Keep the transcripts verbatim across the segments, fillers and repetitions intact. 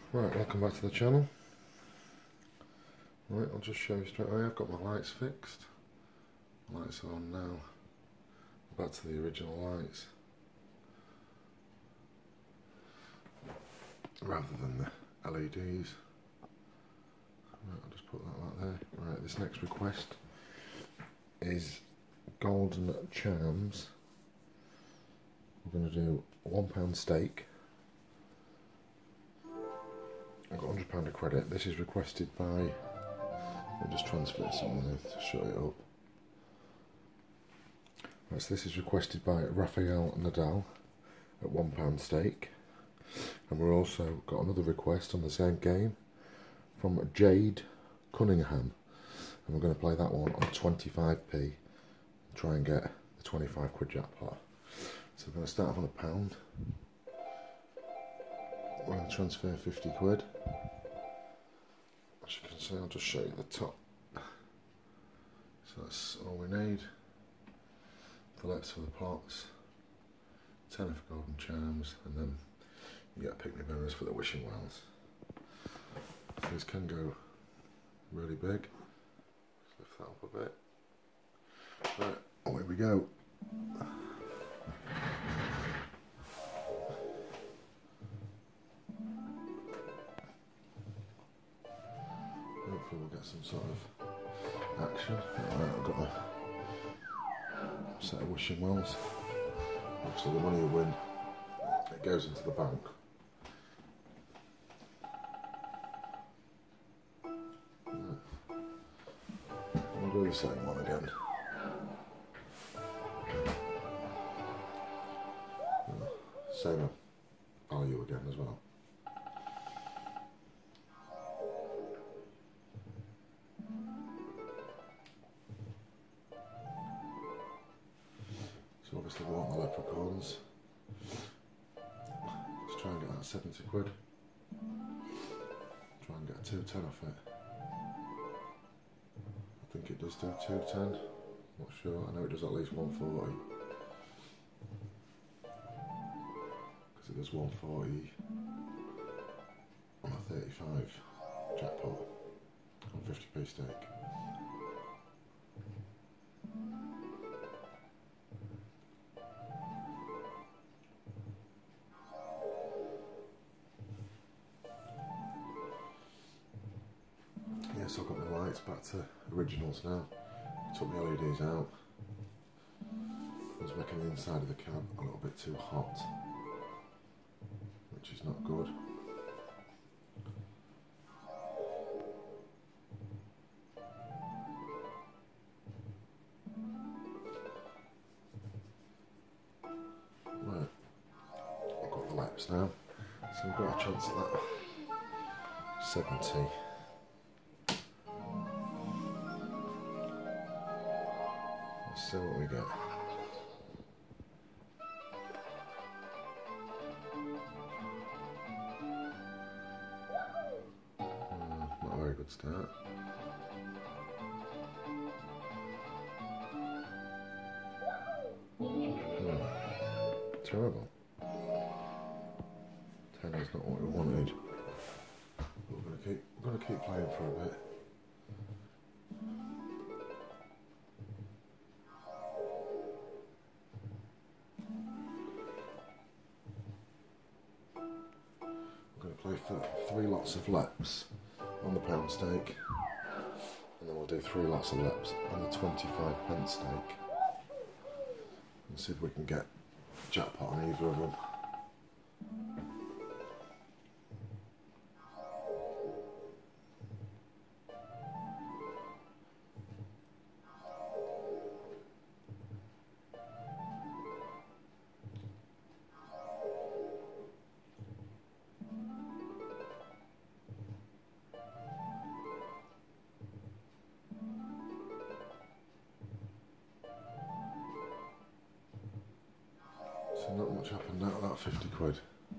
Right, welcome back to the channel. Right, I'll just show you straight away. I've got my lights fixed. Lights are on now. Back to the original lights. Rather than the L E Ds. Right, I'll just put that like there. Right, this next request is golden charms. We're going to do a one pound stake. I've got one hundred pounds of credit. This is requested by, I'll just transfer something to shut it up. Right, so this is requested by Rafael Nadal at one pound stake. And we've also got another request on the same game from Jade, Cunningham. And we're going to play that one on twenty-five p. Try and get the twenty-five quid jackpot. So we're going to start off on a pound. We're going to transfer fifty quid. As you can see, I'll just show you the top. So that's all we need. The leps for the pots, ten for golden charms, and then you get pick me bonus for the wishing wells. So these can go really big. Just lift that up a bit. Right, away we go. Hopefully we'll get some sort of action. Alright, I've got a set of wishing wells. Obviously the money you win, it goes into the bank. We'll do the same one again. Same value again as well. So obviously we want the leprechauns. Let's try and get that seventy quid. Try and get a two ten off it. I think it does do two ten. Not sure. I know it does at least one forty. Because it does one forty on a thirty-five jackpot on fifty p stake. So I've got my lights back to originals now. Took the L E Ds out. I was making the inside of the cab a little bit too hot, which is not good. Right, I've got the laps now, so we've got a chance at that seventy. Let's see what we get. Hmm, not a very good start. Hmm, terrible. ten is not what we wanted. But we're gonna keep we're gonna keep playing for a bit. Play for three lots of leps on the pound stake, and then we'll do three lots of leps on the twenty-five pence stake, and see if we can get jackpot on either of them. So not much happened out of that fifty quid.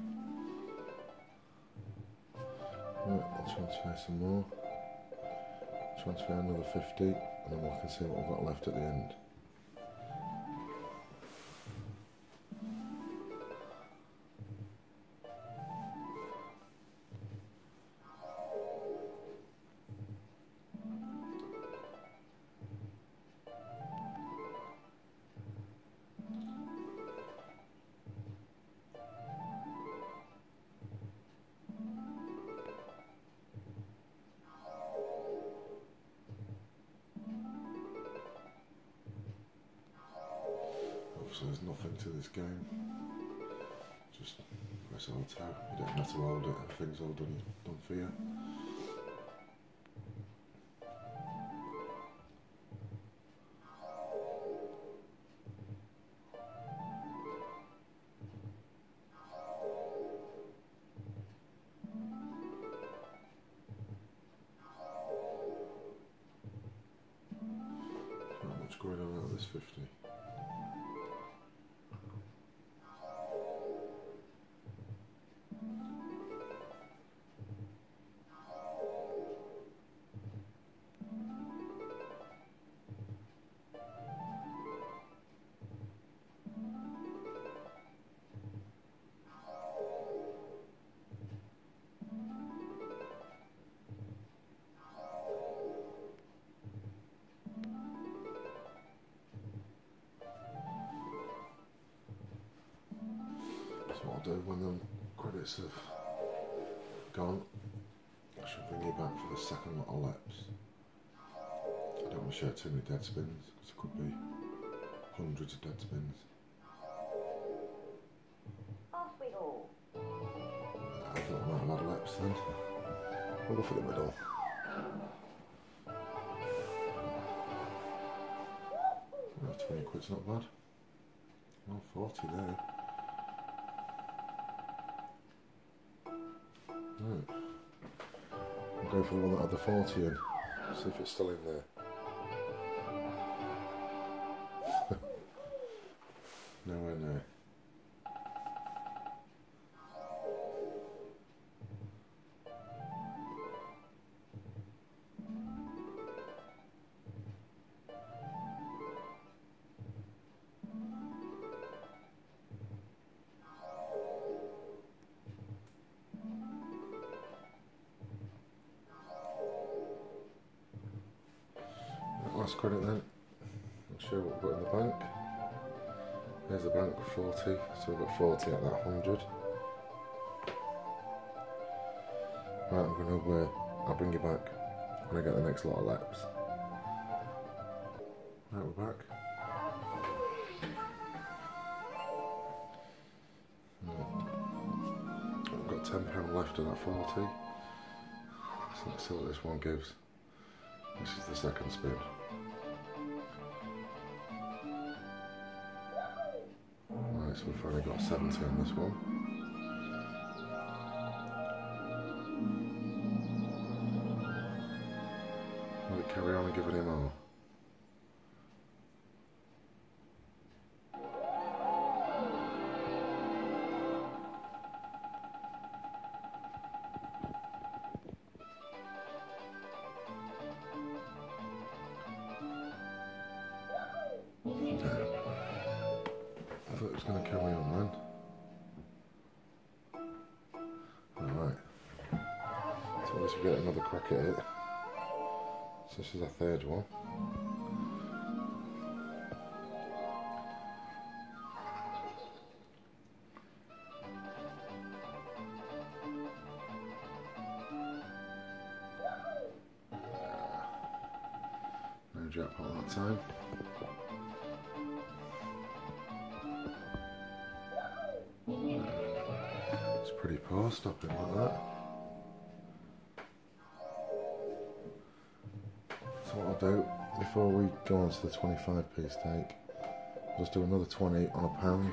Right, I'll transfer some more. Transfer another fifty, and then we can see what we've got left at the end. there's nothing to this game. Just press auto, you don't have to hold it, everything's all done, done for you. Not much going on out of this fifty. That's what I'll do when the credits have gone. I should bring you back for the second lot of leps. I don't want to share too many dead spins, because there could be hundreds of dead spins. Off we go. I thought I might have had leps then. We'll go for the middle. Oh, twenty quid's not bad. Oh, forty there. Right. I'll go for the one that had the forty in. See if it's still in there. Nowhere near. Last credit then. I'll show you what we've got in the bank. There's the bank, forty, so we've got forty at that one hundred. Right, I'm going to, uh, I'll bring you back when I get the next lot of leps. Right, we're back. I've got ten pounds left of that forty. So let's see what this one gives. This is the second spin. Right, so we've finally got seventy on this one. Will it carry on and give any more? I thought it was going to carry on then. Alright. So at least we get another crack at it. So this is our third one. No jackpot that time. It's pretty poor stopping like that. So what I'll do, before we go on to the twenty-five p stake, I'll just do another twenty on a pound,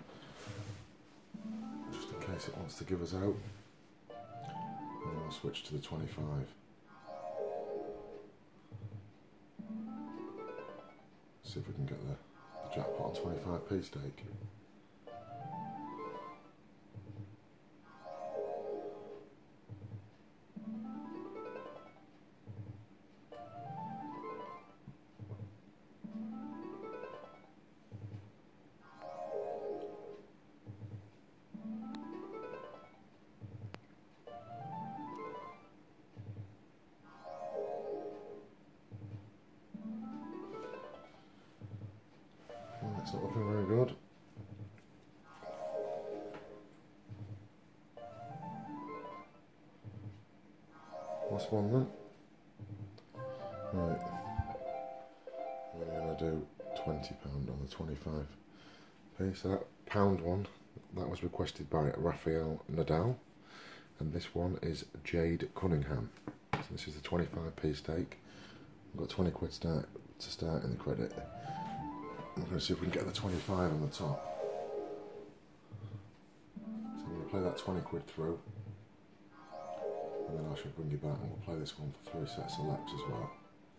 just in case it wants to give us out, and then we'll switch to the twenty-five. See if we can get the, the jackpot on twenty-five p stake. It's not looking very good. Last one then. Right. I'm going to do twenty pounds on the twenty-five Okay, so that pound one, that was requested by Rafael Nadal, and this one is Jade Cunningham. So this is the twenty-five p stake. We've got twenty quid start to start in the credit. I'm going to see if we can get the twenty-five on the top. So I'm going to play that twenty quid through, and then I shall bring you back and we'll play this one for three sets of laps as well.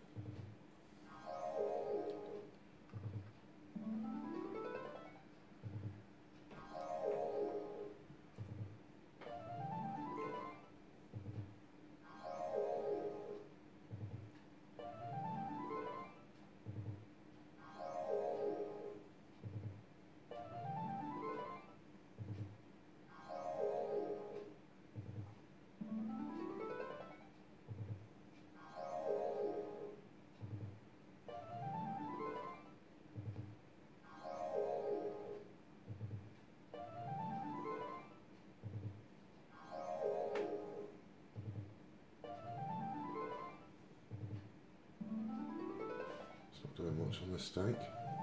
Doing much on this stake.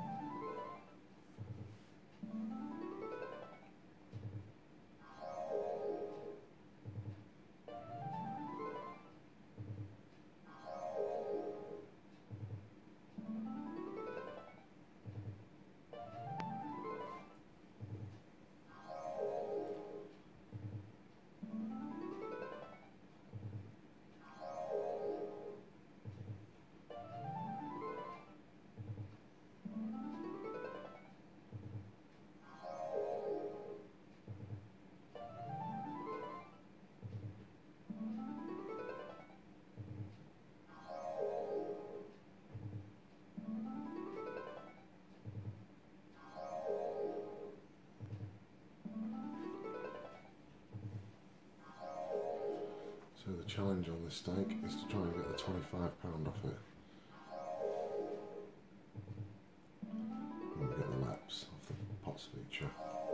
So the challenge on this stake is to try and get the twenty-five pound off it. And we get the laps off the pots feature.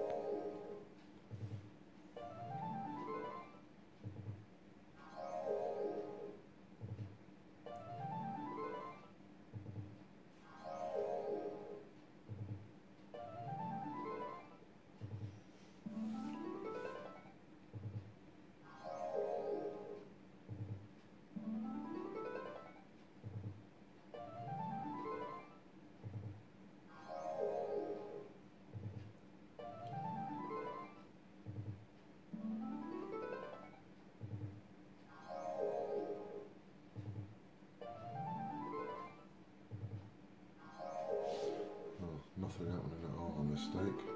Nothing happening at all on this stake.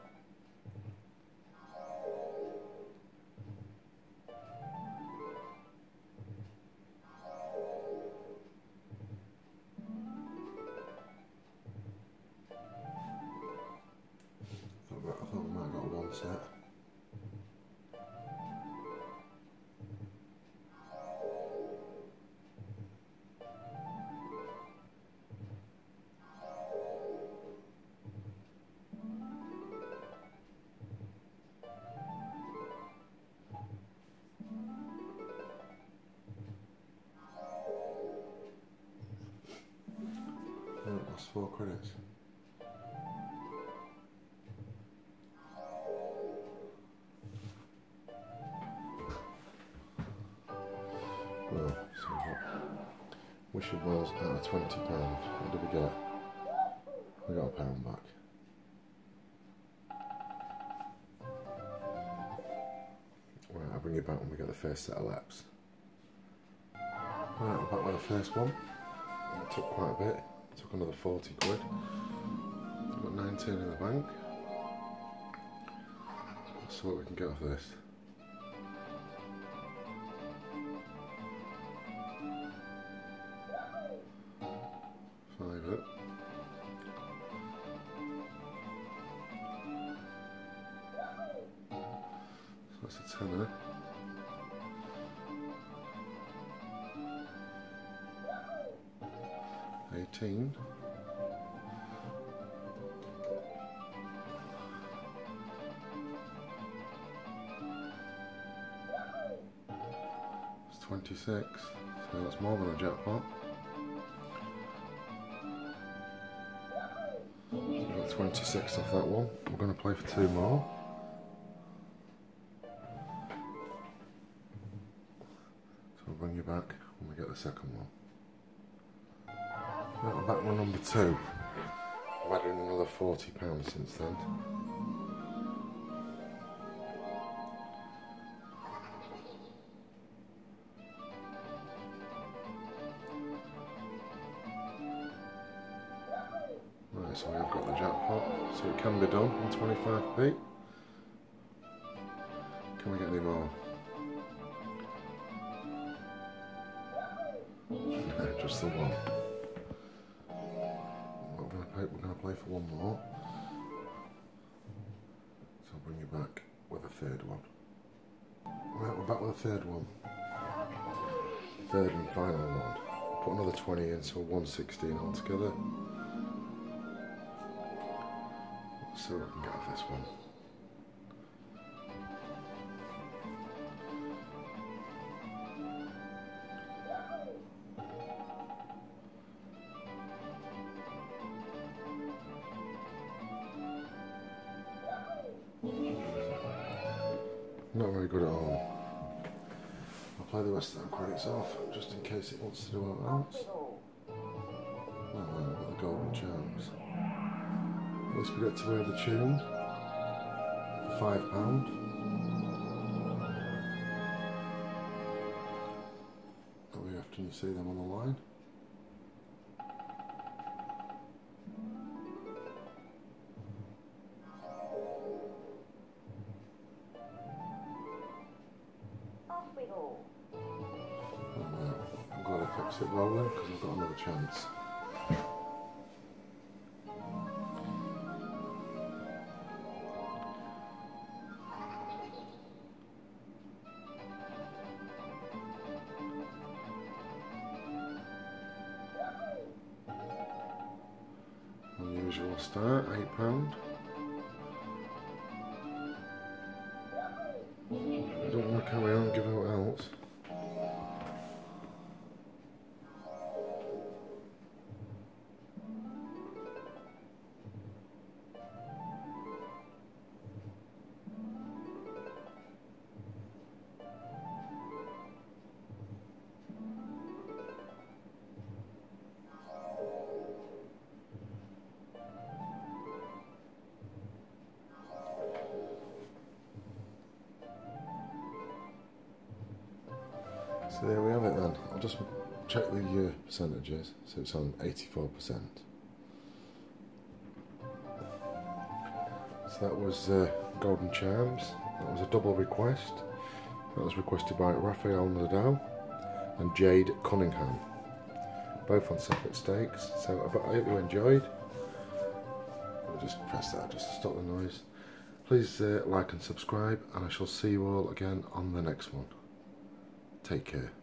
I thought, I thought we might have got a one set. Lost four credits. Well, so what? Wishing Wells out of twenty pounds. What did we get? We got a pound back. Right, I'll bring you back when we get the first set of laps. Right, we're back with the first one. It took quite a bit. Took another forty quid. I've got nineteen in the bank. Let's see what we can get off this. Five it. So that's a tenner. eighteen. It's twenty-six, so that's more than a jackpot. So we've got twenty-six off that one. We're going to play for two more. So I'll bring you back when we get the second one. Right, I'm back with number two. I've added another forty pounds since then. Right, so we have got the jackpot, so it can be done on twenty-five p. Can we get any more? No, just the one. We're going to play, we're going to play for one more. So I'll bring you back with a third one. Right, we're back with a third one. Third and final one. Put another twenty in, so one sixteen altogether. Let's see what I can get off this one. Not very good at all. I'll play the rest of them credits off, just in case it wants to do what else. Oh, well, I've got the golden charms. At least we get to hear the tune for five pounds. That way often you see them on the line. Off we go. Oh, well, I'm glad I kept it rolling because I've got another chance. Unusual start, eight pounds. I don't want to carry on and give out else. So there we have it then. I'll just check the uh, percentages. So it's on eighty-four percent. So that was uh, Golden Charms. That was a double request. That was requested by Rafael Nadal and Jade Cunningham. Both on separate stakes. So I hope you enjoyed. I'll just press that just to stop the noise. Please uh, like and subscribe, and I shall see you all again on the next one. Take care.